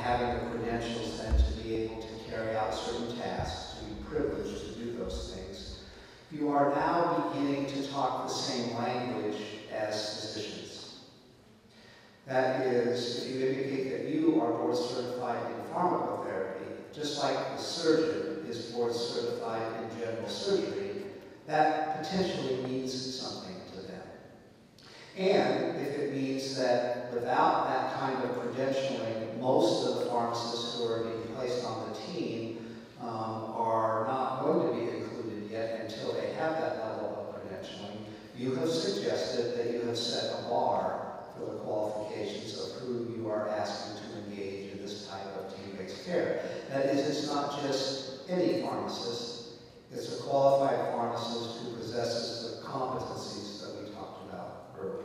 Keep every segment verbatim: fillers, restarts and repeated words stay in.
having the credentials then to be able to carry out certain tasks, to be privileged to do those things, you are now beginning to talk the same language as physicians. That is, if you indicate that you are board certified in pharmacotherapy, just like the surgeon is board certified in general surgery, that potentially means something to them. And if it means that without that kind of credentialing, most of the pharmacists who are being placed on the team um, are not going to be included yet until they have that level of credentialing, you have suggested that you have set a bar for the qualifications of who you are asking to engage in this type of team-based care. That is, it's not just any pharmacist, it's a qualified pharmacist who possesses the competencies that we talked about earlier.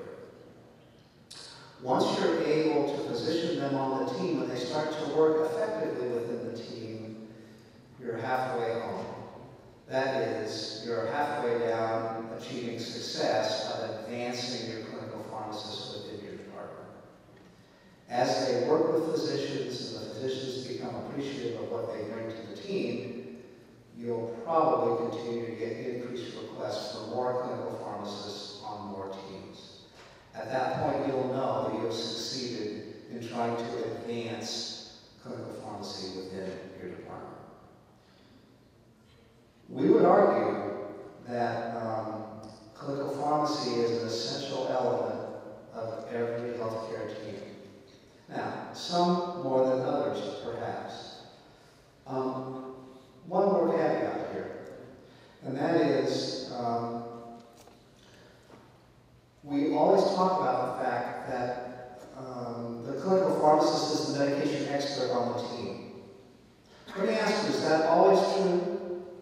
Once you're able to position them on the team and they start to work effectively within the team, you're halfway home. That is, you're halfway down achieving success of advancing your clinical pharmacists within your department. As they work with physicians and the physicians become appreciative of what they bring to the team, you'll probably continue to get increased requests for more clinical pharmacists on more teams. At that point, you'll know that you have succeeded in trying to advance clinical pharmacy within your department. We would argue that um, clinical pharmacy is an essential element of every healthcare team. Now, some more than others, perhaps. Um, one more caveat here, and that is um, we always talk about the fact that um, the clinical pharmacist is the medication expert on the team. Let me ask you, is that always true?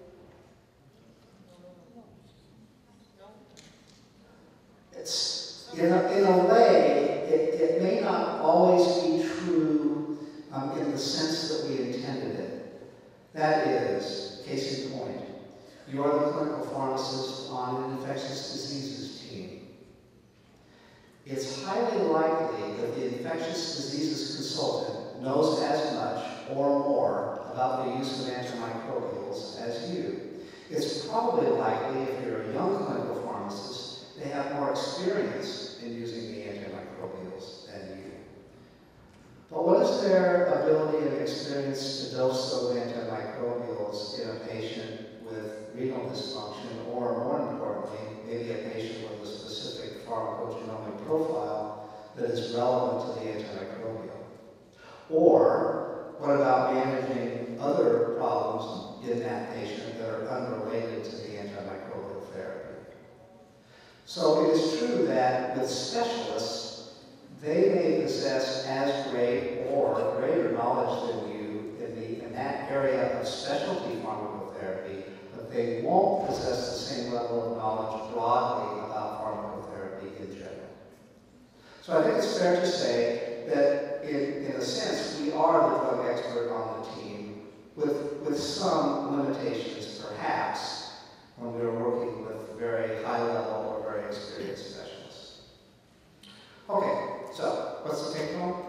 It's, in a, in a way, it, it may not always be true um, in the sense that we intended it. That is, case in point, you are the clinical pharmacist on an infectious diseases team. It's highly likely that the infectious diseases consultant knows as much or more about the use of antimicrobials as you. It's probably likely, if you're a young clinical pharmacist, they have more experience in using the antimicrobials than you. But what is their ability and experience to dose those antimicrobials in a patient with renal dysfunction, or more importantly, maybe a patient with a specific pharmacogenomic profile that is relevant to the antimicrobial? Or what about managing other problems in that patient that are unrelated to the antimicrobial therapy? So it is true that with specialists, they may possess as great or greater knowledge than you in, the, in that area of specialty pharmacotherapy, but they won't possess the same level of knowledge broadly about pharmacotherapy in general. So I think it's fair to say that in, in a sense, we are the drug expert on the team, with, with some limitations perhaps when we are working with very high level or very experienced specialists. Okay, so what's the take home?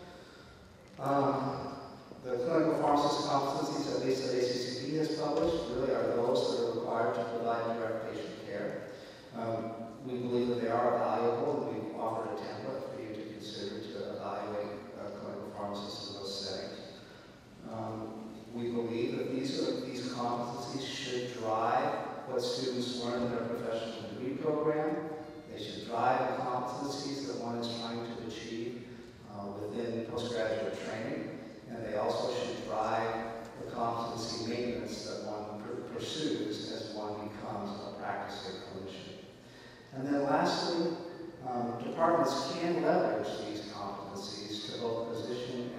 Um, the clinical pharmacist competencies, at least that A C C P has published, really are those that are required to provide direct patient care. Um, we believe that they are valuable, and we've offered a template for you to consider to evaluate uh, clinical pharmacists in those settings. Um, we believe that these, are, these competencies should drive what students learn in their professional degree program. They should drive the competencies that one is trying to achieve uh, within postgraduate training, and they also should drive the competency maintenance that one pr pursues as one becomes a practicing clinician. And then lastly, um, departments can leverage these competencies to both position